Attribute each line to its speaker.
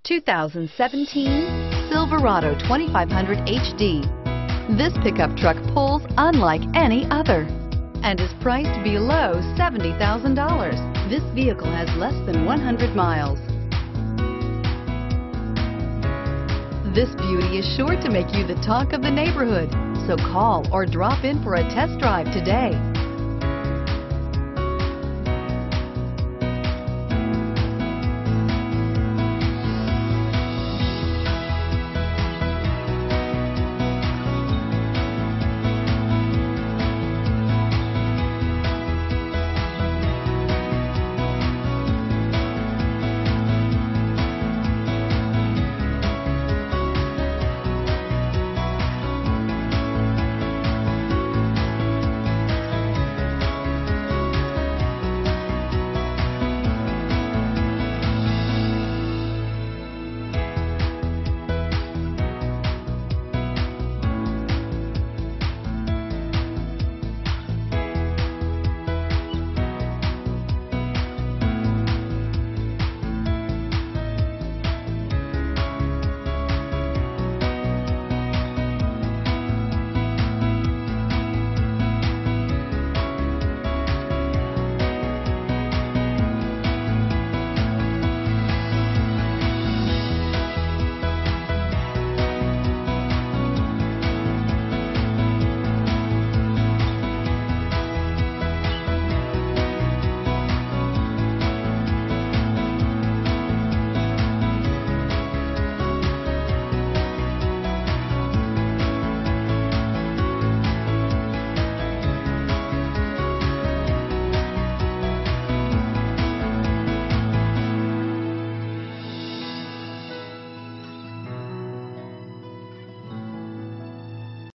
Speaker 1: 2017 Silverado 2500 HD. This pickup truck pulls unlike any other and is priced below $70,000. This vehicle has less than 100 miles. This beauty is sure to make you the talk of the neighborhood, so call or drop in for a test drive today.